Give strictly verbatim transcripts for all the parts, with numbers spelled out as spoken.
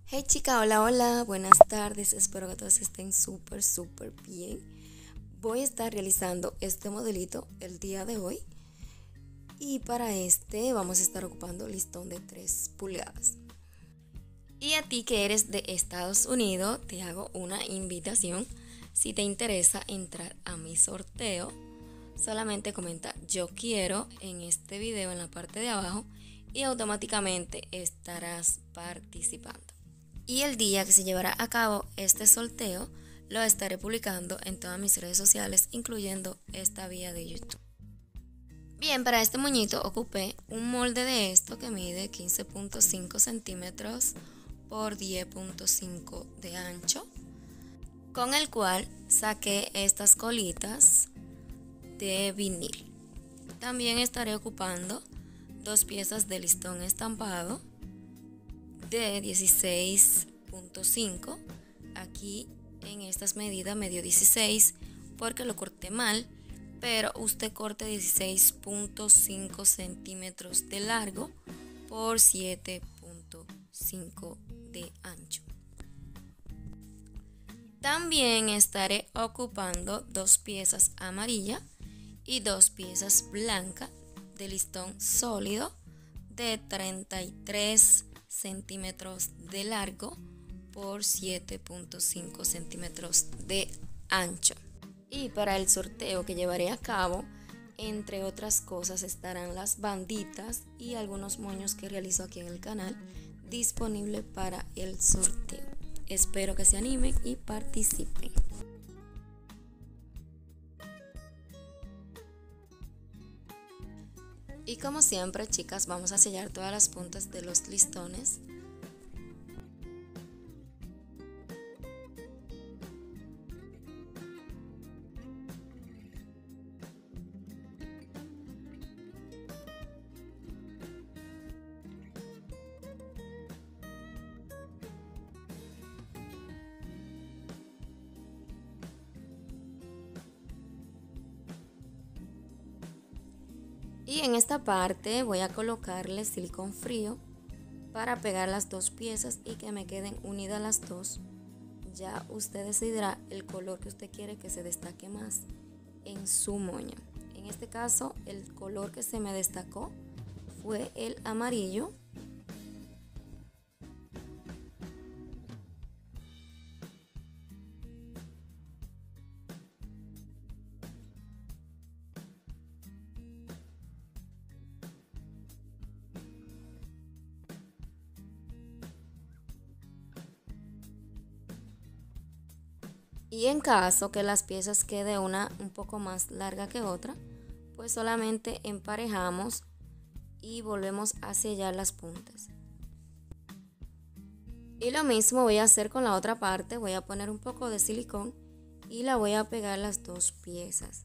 Hey chica, hola, hola, buenas tardes, espero que todos estén súper, súper bien. Voy a estar realizando este modelito el día de hoy y para este vamos a estar ocupando listón de tres pulgadas. Y a ti que eres de Estados Unidos, te hago una invitación. Si te interesa entrar a mi sorteo, solamente comenta yo quiero en este video en la parte de abajo y automáticamente estarás participando. Y el día que se llevará a cabo este sorteo lo estaré publicando en todas mis redes sociales, incluyendo esta vía de YouTube. Bien, para este moñito ocupé un molde de esto que mide quince punto cinco centímetros por diez punto cinco de ancho, con el cual saqué estas colitas de vinil. También estaré ocupando dos piezas de listón estampado de dieciséis punto cinco. Aquí en estas medidas me dio dieciséis porque lo corté mal, pero usted corte dieciséis punto cinco centímetros de largo por siete punto cinco de ancho. También estaré ocupando dos piezas amarillas y dos piezas blancas de listón sólido de treinta y tres centímetros de largo por siete punto cinco centímetros de ancho. Y para el sorteo que llevaré a cabo, entre otras cosas, estarán las banditas y algunos moños que realizo aquí en el canal disponible para el sorteo. Espero que se animen y participen. Y como siempre, chicas, vamos a sellar todas las puntas de los listones. Y en esta parte voy a colocarle silicón frío para pegar las dos piezas y que me queden unidas las dos. Ya usted decidirá el color que usted quiere que se destaque más en su moño. En este caso, el color que se me destacó fue el amarillo. Y en caso que las piezas quede una un poco más larga que otra, pues solamente emparejamos y volvemos a sellar las puntas. Y lo mismo voy a hacer con la otra parte, voy a poner un poco de silicón y la voy a pegar las dos piezas.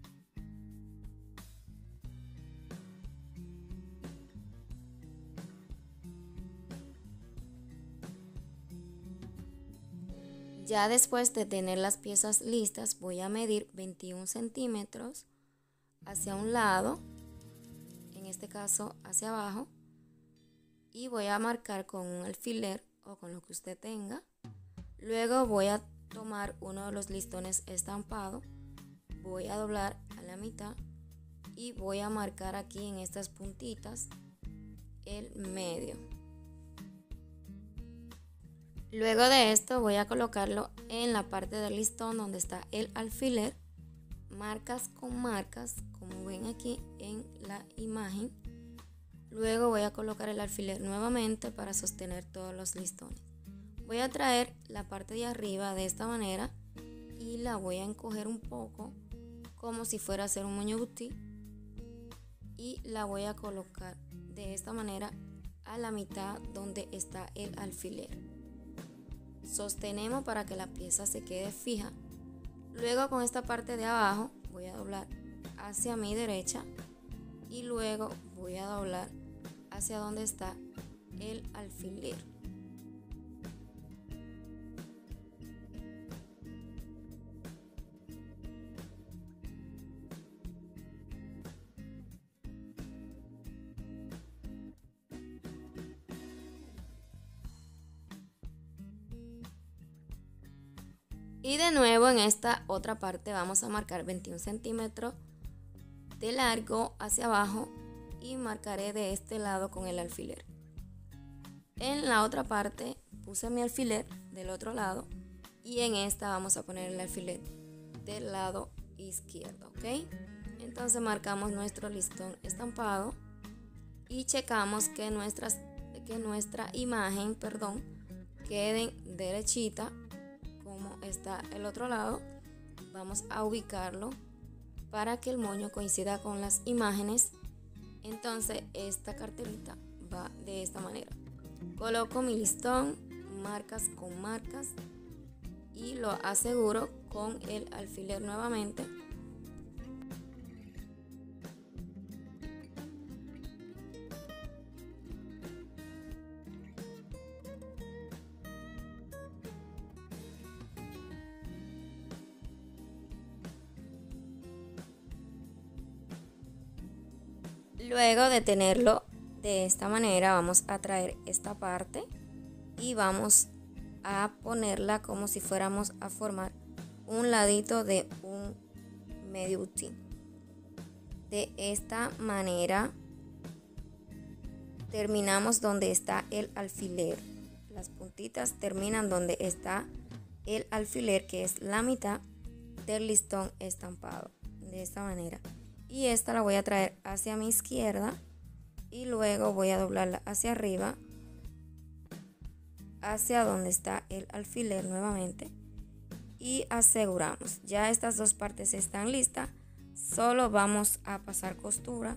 Ya después de tener las piezas listas, voy a medir veintiún centímetros hacia un lado, en este caso hacia abajo, y voy a marcar con un alfiler o con lo que usted tenga. Luego voy a tomar uno de los listones estampados, voy a doblar a la mitad y voy a marcar aquí en estas puntitas el medio. Luego de esto voy a colocarlo en la parte del listón donde está el alfiler, marcas con marcas, como ven aquí en la imagen. Luego voy a colocar el alfiler nuevamente para sostener todos los listones. Voy a traer la parte de arriba de esta manera y la voy a encoger un poco como si fuera a hacer un moño butí y la voy a colocar de esta manera a la mitad donde está el alfiler. Sostenemos para que la pieza se quede fija. Luego con esta parte de abajo voy a doblar hacia mi derecha y luego voy a doblar hacia donde está el alfiler. Y de nuevo en esta otra parte vamos a marcar veintiún centímetros de largo hacia abajo y marcaré de este lado con el alfiler. En la otra parte puse mi alfiler del otro lado y en esta vamos a poner el alfiler del lado izquierdo, ¿ok? Entonces marcamos nuestro listón estampado y checamos que, nuestras, que nuestra imagen, perdón, quede derechita como está el otro lado. Vamos a ubicarlo para que el moño coincida con las imágenes. Entonces esta carterita va de esta manera. Coloco mi listón, marcas con marcas y lo aseguro con el alfiler nuevamente. Luego de tenerlo de esta manera, vamos a traer esta parte y vamos a ponerla como si fuéramos a formar un ladito de un medio butín. De esta manera terminamos donde está el alfiler. Las puntitas terminan donde está el alfiler, que es la mitad del listón estampado. De esta manera. Y esta la voy a traer hacia mi izquierda y luego voy a doblarla hacia arriba, hacia donde está el alfiler nuevamente, y aseguramos. Ya estas dos partes están listas, solo vamos a pasar costura.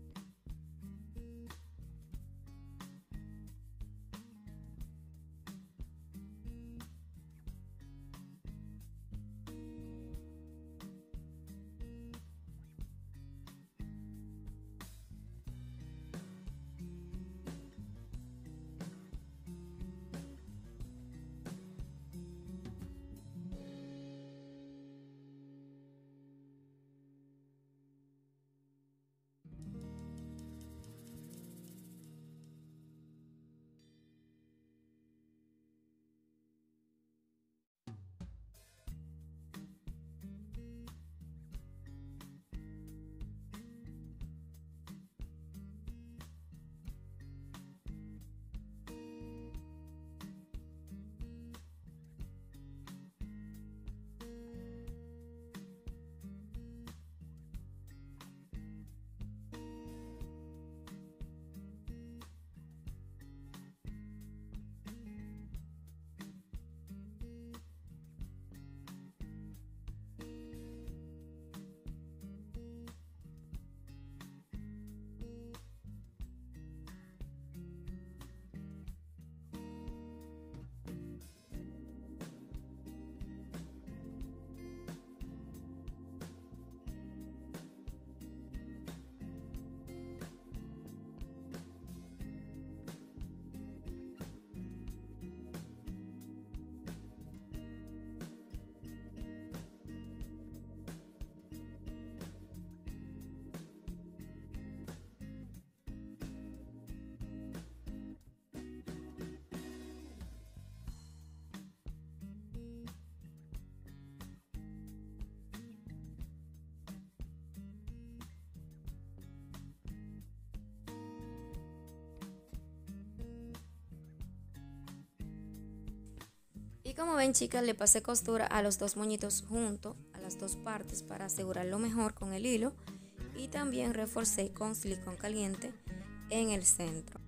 Y como ven, chicas, le pasé costura a los dos moñitos juntos, a las dos partes, para asegurarlo mejor con el hilo, y también reforcé con silicón caliente en el centro.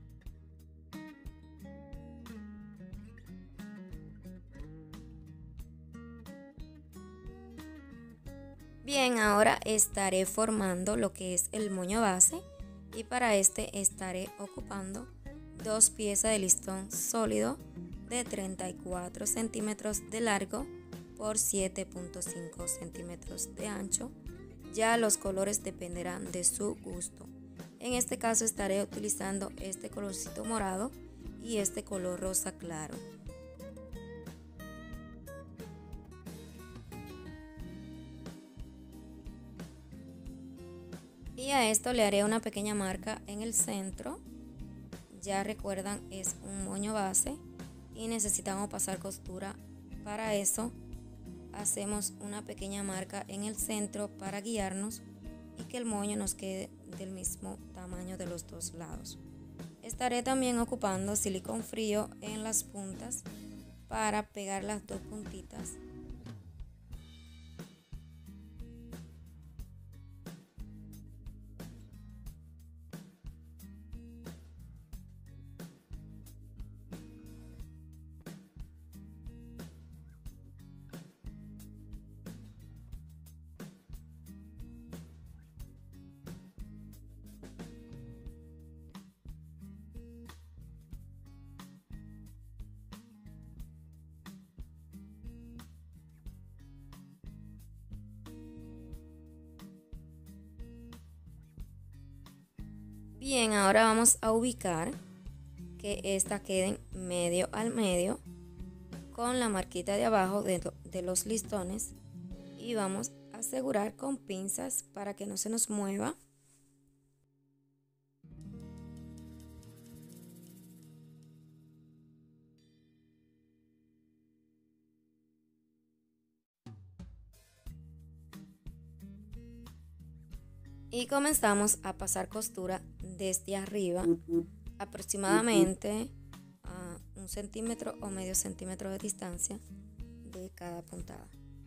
Bien, ahora estaré formando lo que es el moño base, y para este estaré ocupando dos piezas de listón sólido de treinta y cuatro centímetros de largo por siete punto cinco centímetros de ancho. Ya los colores dependerán de su gusto. En este caso estaré utilizando este colorcito morado y este color rosa claro. Y a esto le haré una pequeña marca en el centro. Ya recuerdan, es un moño base y necesitamos pasar costura para eso hacemos una pequeña marca en el centro para guiarnos y que el moño nos quede del mismo tamaño de los dos lados. Estaré también ocupando silicón frío en las puntas para pegar las dos puntitas. Bien, ahora vamos a ubicar que esta quede medio al medio con la marquita de abajo de, de los listones y vamos a asegurar con pinzas para que no se nos mueva. Y comenzamos a pasar costura desde arriba, aproximadamente a un centímetro o medio centímetro de distancia de cada puntada.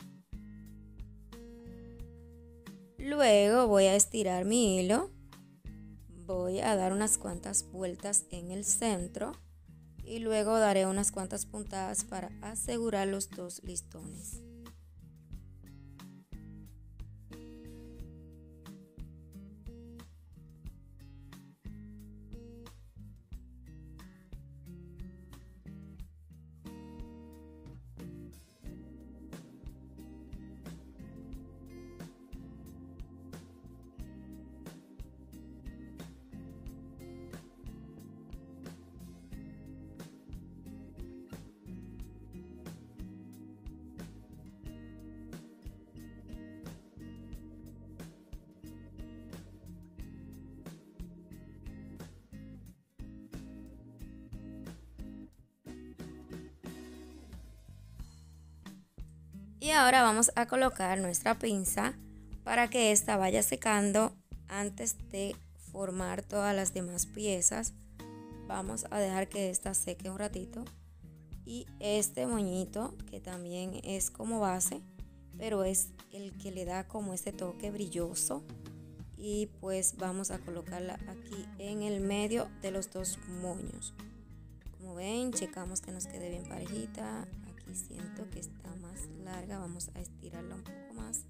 Luego voy a estirar mi hilo, voy a dar unas cuantas vueltas en el centro y luego daré unas cuantas puntadas para asegurar los dos listones. Y ahora vamos a colocar nuestra pinza para que esta vaya secando antes de formar todas las demás piezas. Vamos a dejar que esta seque un ratito. Y este moñito, que también es como base, pero es el que le da como este toque brilloso. Y pues vamos a colocarla aquí en el medio de los dos moños. Como ven, checamos que nos quede bien parejita. Aquí siento que está más larga, vamos a estirarla un poco más.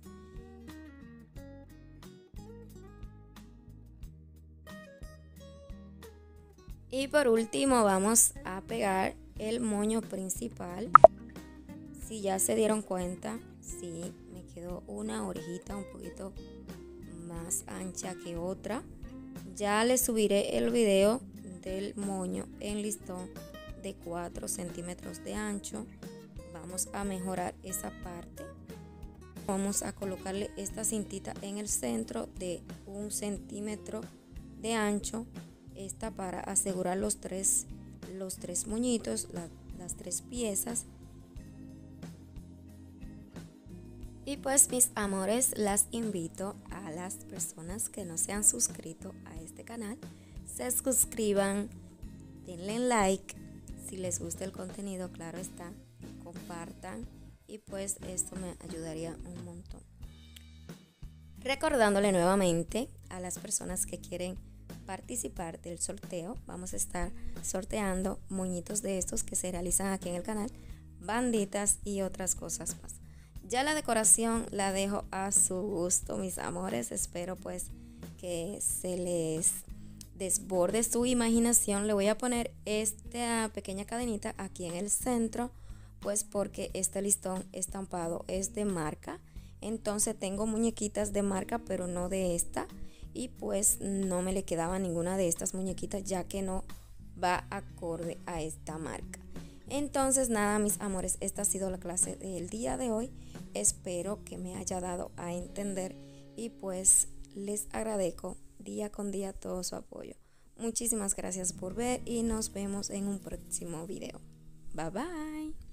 Y por último vamos a pegar el moño principal. Si ya se dieron cuenta, sí, me quedó una orejita un poquito más ancha que otra. Ya les subiré el video del moño en listón de cuatro centímetros de ancho. Vamos a mejorar esa parte. Vamos a colocarle esta cintita en el centro de un centímetro de ancho. Esta para asegurar los tres, los tres moñitos, la, las tres piezas. Y pues mis amores, las invito a las personas que no se han suscrito a este canal, se suscriban, denle like, si les gusta el contenido, claro está, compartan y pues esto me ayudaría un montón. Recordándole nuevamente a las personas que quieren participar del sorteo, vamos a estar sorteando moñitos de estos que se realizan aquí en el canal, banditas y otras cosas más. Ya la decoración la dejo a su gusto, mis amores. Espero pues que se les desborde su imaginación. Le voy a poner esta pequeña cadenita aquí en el centro, pues porque este listón estampado es de marca. Entonces tengo muñequitas de marca, pero no de esta. Y pues no me le quedaba ninguna de estas muñequitas, ya que no va acorde a esta marca. Entonces nada, mis amores, esta ha sido la clase del día de hoy. Espero que me haya dado a entender y pues les agradezco día con día todo su apoyo. Muchísimas gracias por ver y nos vemos en un próximo video. Bye bye.